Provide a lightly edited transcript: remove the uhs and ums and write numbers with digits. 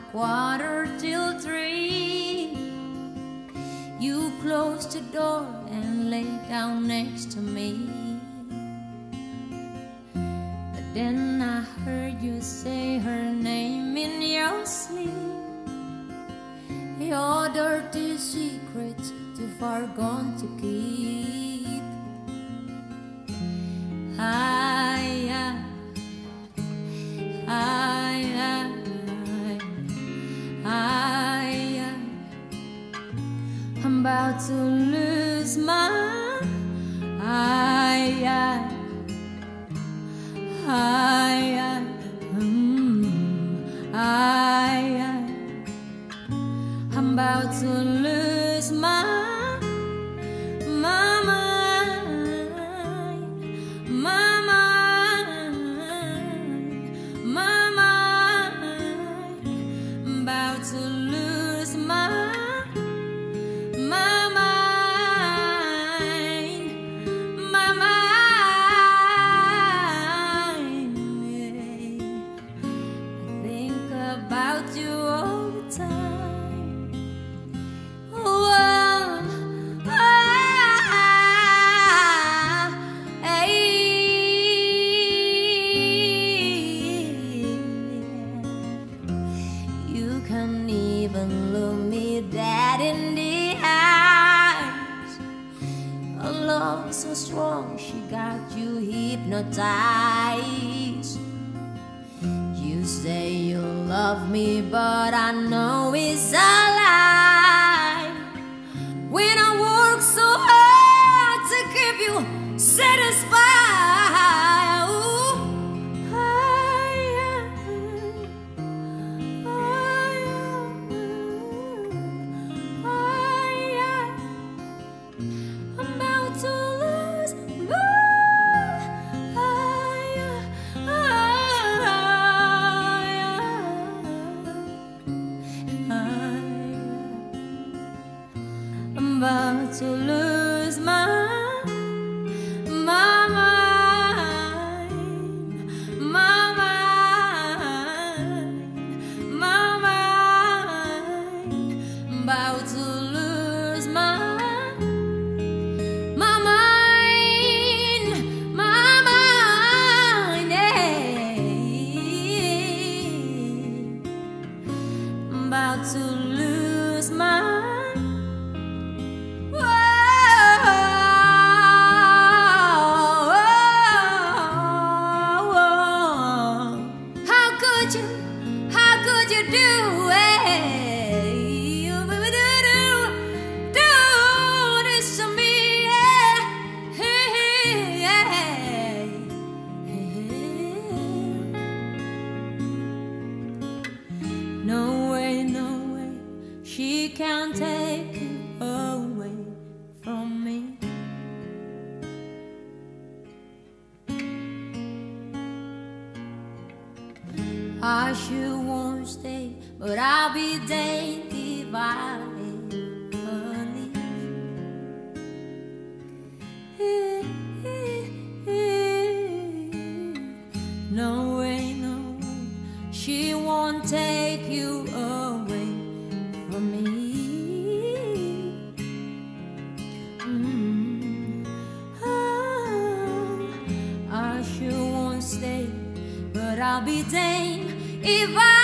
2:45. You closed the door and lay down next to me. But then I heard you say her name in your sleep. Your dirty secrets too far gone to keep. I'm about to lose my I'm about to lose my mind, my mind, my mind. I'm about to lose my mind, my mind. I think about you all the time. You can't even look me dead in the eyes. A love so strong, she got you hypnotized. You say you love me, but I know it's a lie. When I work so hard to keep you satisfied. I'm about to lose my mind, my mind, my mind. I'm about to lose my mind, my mind, yeah. I'm about to lose my No way, she can't take you away from me. I sure won't stay, but I'll be damned if I ever leave. No way, she won't take you away from me. I sure won't stay, but I'll be damned if I